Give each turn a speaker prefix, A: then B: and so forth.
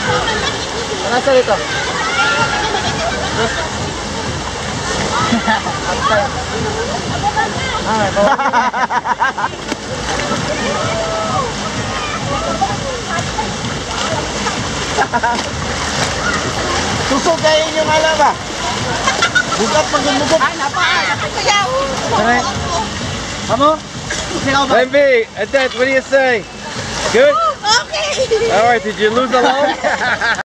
A: Nasa dito. Ah,
B: Susugayin yung alam ba? Bugat pag gumugot.
A: ay, napakayaw.
B: Tara. Kamu?
C: Envy, Adet, what do you say? Good?
D: Okay.
C: All right, did you lose a load?